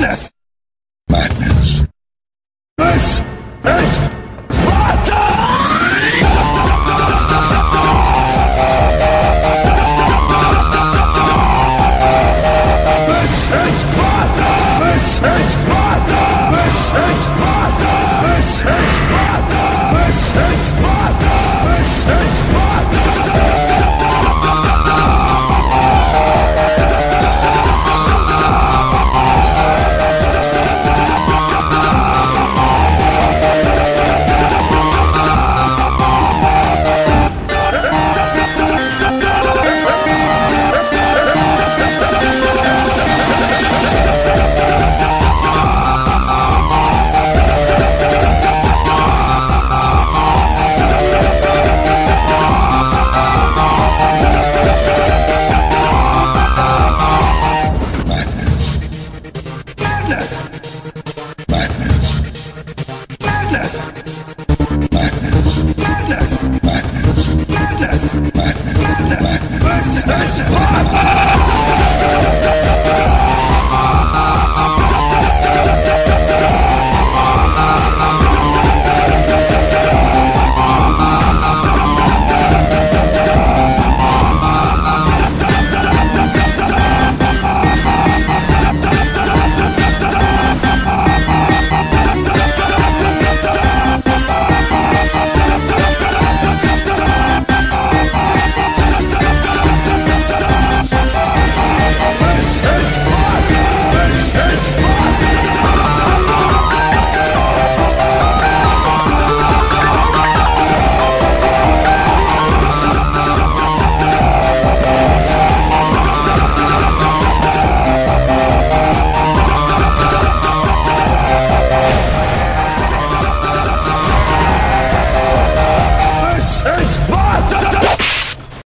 Madness! Madness. This is Sparta! This is Sparta! This is Sparta! This is Sparta! This is Sparta! This is Sparta! This is Sparta! Madness!